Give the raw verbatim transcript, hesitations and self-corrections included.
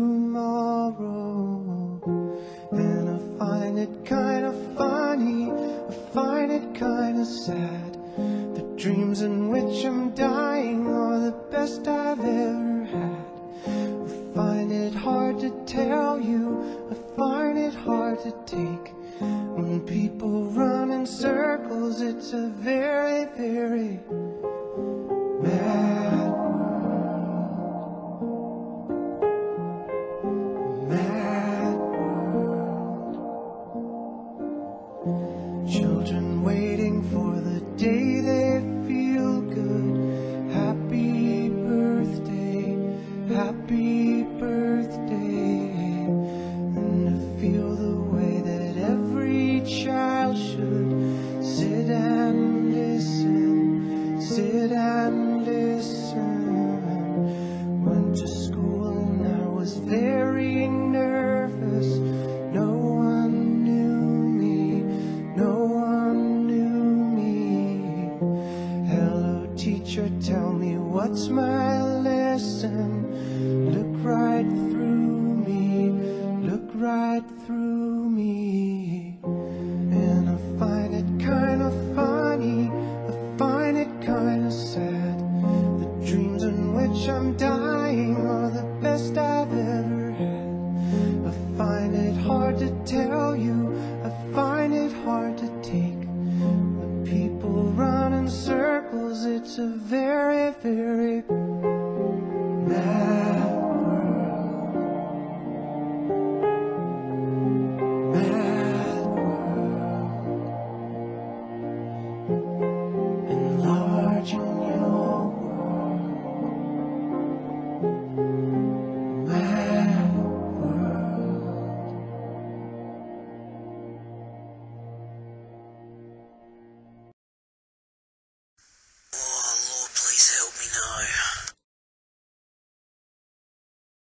tomorrow. And I find it kind of funny, I find it kind of sad. The dreams in which I'm dying are the best I've ever had. I find it hard to tell you, I find it hard to take. When people run in circles, it's a very, very mad world. Mad world. Children waiting for the day they feel good. Happy birthday, happy birthday. And to feel the way that every child should sit and listen, sit and listen. Went to school and I was very nervous. No one knew me, no one knew me. Hello teacher, tell me what's my lesson. Look right through me, look right through me. And I find it kind of funny, I find it kind of sad. The dreams in which I'm dying are the best I've ever had. I find it hard to tell you, I find it hard to take. When people run in circles, it's a very, very mad world. Mad world. Enlarging your world. Mad world. Oh Lord, please help me now.